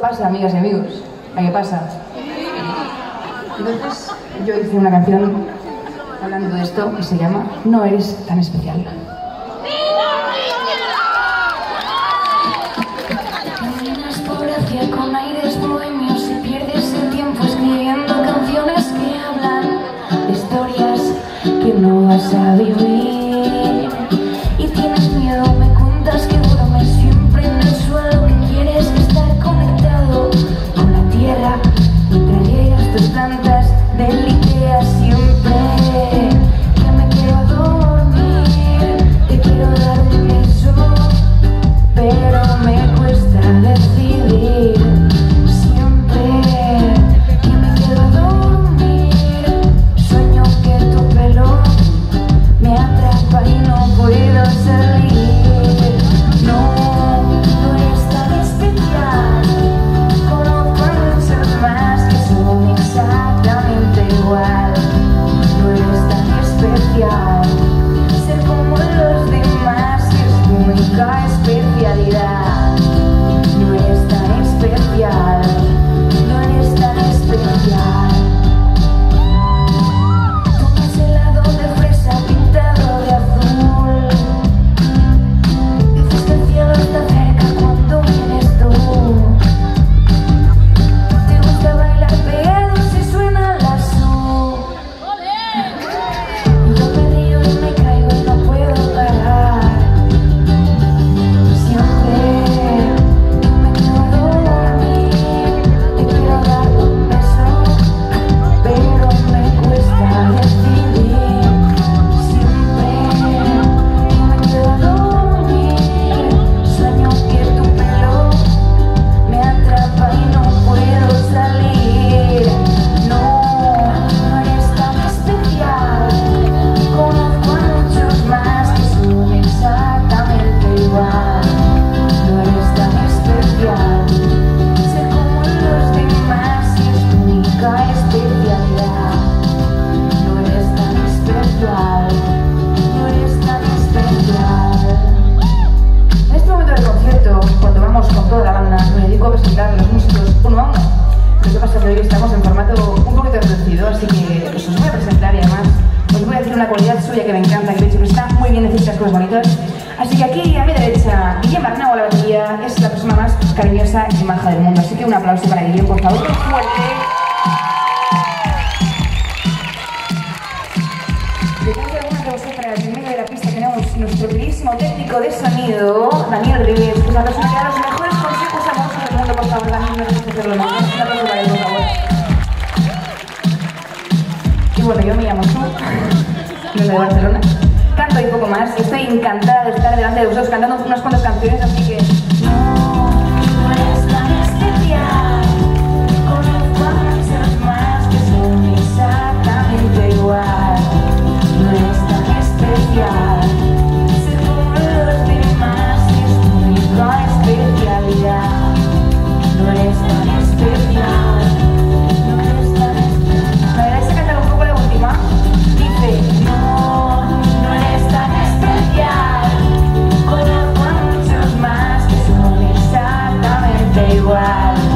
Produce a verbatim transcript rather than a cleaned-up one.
pasa, amigas y amigos. ¿A qué pasa? Entonces, yo hice una canción hablando de esto que se llama No eres tan especial. Caminas por Asia con aires bohemios y pierdes el tiempo escribiendo canciones que hablan de historias que no vas a vivir. Y tienes miedo, me cuentas que duermes siempre en el suelo, que quieres estar conectado con la tierra mientras llegas tus plantas del Ikea siempre. Que me quiero dormir, te quiero dar un beso, pero me cuesta decidir siempre. Que me quiero dormir, sueño que tu pelo me atrapa y no puedo salir. No, no eres tan especial. Conozco a muchos más que son exactamente igual. No eres tan especial. Ser como los demás es tu única especialidad. No eres tan especial. No eres tan especial. Tomas helado de fresa pintado de azul. Dices que el cielo está cerca cuando vienes tú. Te gusta bailar pegado si suena la su. Yo me río y me caigo y no puedo parar. Siempre yo me quiero dormir, te quiero dar un beso, pero me cuesta decidir. Siempre yo me quiero dormir, sueño que tu pelo me atrapa y no puedo salir. No, no eres tan especial. Conozco a muchos más que son exactamente igual. No eres tan especial. Ser como los demás es tu única especialidad. No eres tan especial. No eres tan especial. En este momento del concierto, cuando vamos con toda la banda, me dedico a presentar a los músicos uno a uno. Lo que pasa es que hoy estamos en formato un poquito reducido, así que os voy a presentar y además os voy a decir una cualidad suya que me encanta, que de hecho está muy bien decir estas cosas bonitas. Así que aquí a mi derecha, Guillem Arnau a la batería, es la persona más cariñosa y maja del mundo. Así que un aplauso para Guillem, por favor, fuerte. Detrás de algunas de vosotras, en medio de la pista, tenemos nuestro queridísimo técnico de sonido, Daniel Rivers, que es la persona que da los mejores consejos amorosos del mundo. Por favor, Daniel, no dejes de hacerlo más. Un aplauso para él, por favor. Y bueno, yo me llamo Su, vengo de Barcelona, canto y poco más, y estoy encantada de estar delante de vosotros cantando unas cuantas canciones, así que... No, no eres tan especial. Conozco a muchos más que son exactamente igual. No eres tan especial. Ser como los demás es tu única especialidad. No eres tan especial. No eres tan especial. ¿Me vais a cantar un poco la última? Dice... No, no eres tan especial. Conozco a muchos más que son exactamente igual.